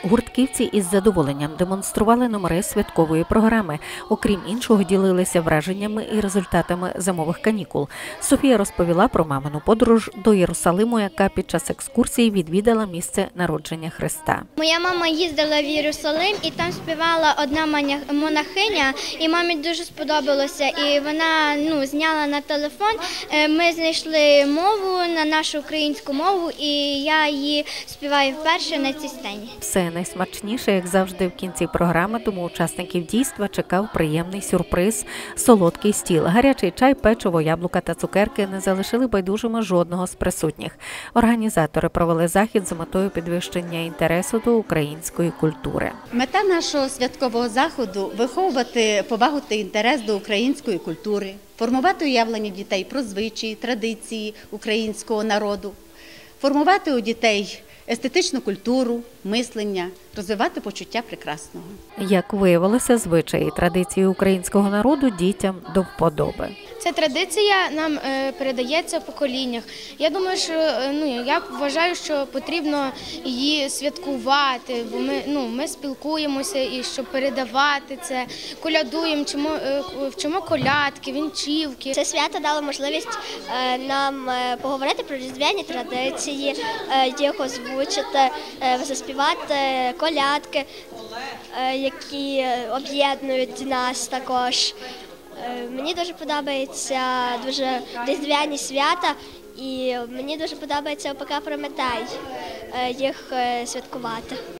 Гуртківці із задоволенням демонстрували номери святкової програми. Окрім іншого, ділилися враженнями і результатами зимових канікул. Софія розповіла про мамину подорож до Єрусалиму, яка під час екскурсії відвідала місце народження Христа. Моя мама їздила в Єрусалим і там співала одна монахиня, і мамі дуже сподобалося. І вона зняла на телефон, ми знайшли мову на нашу українську мову, і я її співаю вперше на цій сцені. Все найсмачніше, як завжди, в кінці програми, тому учасників дійства чекав приємний сюрприз – солодкий стіл. Гарячий чай, печиво, яблука та цукерки не залишили байдужими жодного з присутніх. Організатори провели захід з метою підвищення інтересу до української культури. Мета нашого святкового заходу – виховувати повагу та інтерес до української культури, формувати уявлення дітей про звичаї, традиції українського народу, формувати у дітей естетичну культуру, мислення, розвивати почуття прекрасного. Як виявилося, звичаї і традиції українського народу дітям до вподоби. Ця традиція нам передається в поколіннях. Я думаю, що я вважаю, що потрібно її святкувати, бо ми спілкуємося і щоб передавати це, колядуємо, вчимо колядки, вінчівки. Це свято дало можливість нам поговорити про різдвяні традиції, їх озвучити, заспівати колядки, які об'єднують нас також. Мені дуже подобаються різдвяні свята, і мені дуже подобається ОПК «Прометей» їх святкувати.